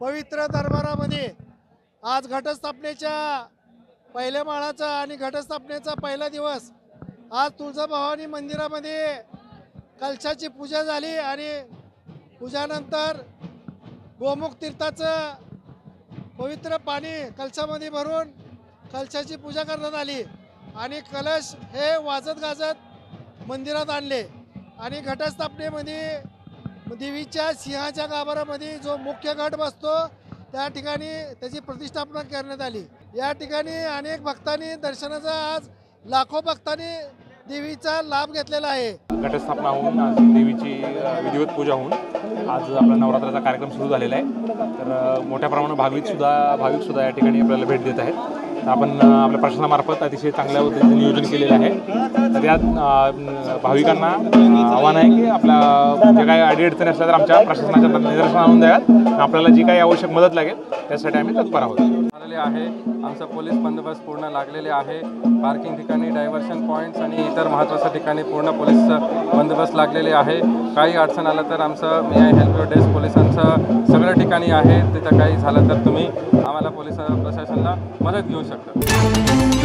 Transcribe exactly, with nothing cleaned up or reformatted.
पवित्र दरबारामध्ये आज घटस्थापनेच्या पहिल्या माळाचा आणि घटस्थापनेचा पहिला दिवस आज तुळजाभवानी मंदिरामध्ये कलशाची पूजा झाली आणि पूजानंतर गोमुख तीर्थाचं पवित्र पाणी कलशामध्ये भरून कलशाची पूजा करण्यात आली आणि कलश हे वाजत गाजत मंदिरात आणले आणि घटस्थापनेमध्ये देवीच्या सिंहाच्या गाभाऱ्यामध्ये जो मुख्य घट बसतो त्या ठिकाणी त्याची प्रतिष्ठापना करण्यात आली। या ठिकाणी अनेक भक्तांनी दर्शनाचा आज लाखो भक्तांनी देवीचा लाभ घेतलेला आहे। घटस्थापना होऊन आज देवीची विधिवत पूजा होऊन आज आपला नवरात्राचा कार्यक्रम सुरू झालेला आहे। तर मोठ्या प्रमाणात भाविक सुद्धा भाविक सुद्धा या ठिकाणी आपल्याला भेट देत आहेत। आपण आपल्या प्रशासनामार्फत अतिशय चांगल्या पद्धतीने नियोजन केलेलं आहे। तर यात भाविकांना आव्हान आहे की आपल्या जे काही अडीअडचणी असल्या तर आमच्या प्रशासनाच्या निदर्शनास आणून द्याव्यात। आपल्याला जी काही आवश्यक मदत लागेल त्यासाठी आम्ही तत्पर आहोत। झालेले आहे आमचा पोलीस बंदोबस्त पूर्ण लागलेले आहे। पार्किंग ठिकाणी डायव्हर्शन पॉईंट्स आणि इतर महत्त्वाच्या ठिकाणी पूर्ण पोलीस बंदोबस्त लागलेले आहे। काही अडचण आलं तर आमचं मी आय हेल्प यू डेस्क पोलिसांचं सगळ्या ठिकाणी आहे। तिथं काही झालं तर तुम्ही आम्हाला पोलीस प्रशासनाला मदत घेऊ शकता।